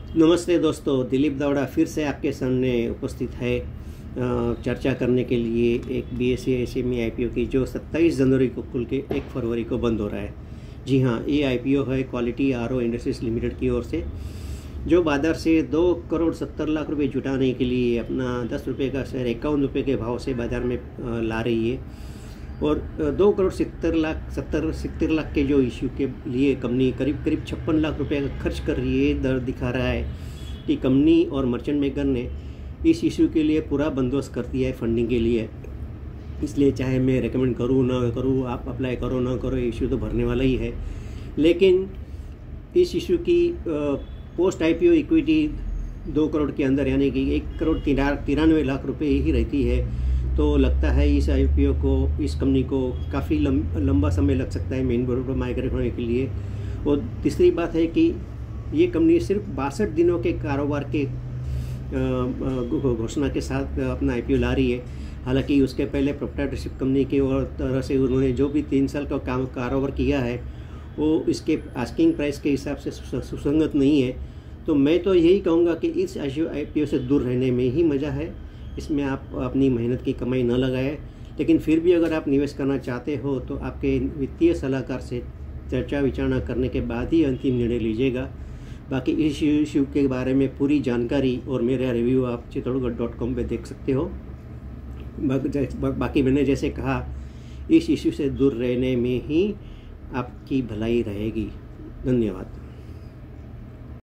नमस्ते दोस्तों, दिलीप दावड़ा फिर से आपके सामने उपस्थित है चर्चा करने के लिए एक BSE SME IPO की जो 27 जनवरी को खुल के 1 फरवरी को बंद हो रहा है। जी हाँ, ये IPO है क्वालिटी RO इंडस्ट्रीज लिमिटेड की ओर से, जो बाजार से 2,70,00,000 रुपये जुटाने के लिए अपना 10 रुपये का शेयर 51 रुपये के भाव से बाज़ार में ला रही है। और 2,70,00,000 के जो इश्यू के लिए कंपनी करीब 56 लाख रुपए का खर्च कर रही है। दर दिखा रहा है कि कंपनी और मर्चेंट मेकर ने इस इश्यू के लिए पूरा बंदोबस्त कर दिया है फंडिंग के लिए। इसलिए चाहे मैं रेकमेंड करूँ ना करूँ, आप अप्लाई करो ना करो, इश्यू तो भरने वाला ही है। लेकिन इस इश्यू की पोस्ट IPO इक्विटी 2 करोड़ के अंदर, यानी कि 1,93 लाख रुपए ही रहती है। तो लगता है इस IPO को, इस कंपनी को काफ़ी लंबा समय लग सकता है मेन बोर्ड पर माइग्रेट होने के लिए। और तीसरी बात है कि ये कंपनी सिर्फ 62 दिनों के कारोबार के घोषणा के साथ अपना IPO ला रही है। हालांकि उसके पहले प्रोप्राइटरशिप कंपनी के और तरह से उन्होंने जो भी 3 साल का कारोबार किया है वो इसके आस्किंग प्राइस के हिसाब से सुसंगत नहीं है। तो मैं तो यही कहूँगा कि इस IPO से दूर रहने में ही मज़ा है। इसमें आप अपनी मेहनत की कमाई न लगाएं। लेकिन फिर भी अगर आप निवेश करना चाहते हो तो आपके वित्तीय सलाहकार से चर्चा विचारणा करने के बाद ही अंतिम निर्णय लीजिएगा। बाकी इस इशू के बारे में पूरी जानकारी और मेरा रिव्यू आप चित्तौड़गढ़.com पे देख सकते हो। बाकी मैंने जैसे कहा, इस इशू से दूर रहने में ही आपकी भलाई रहेगी। धन्यवाद।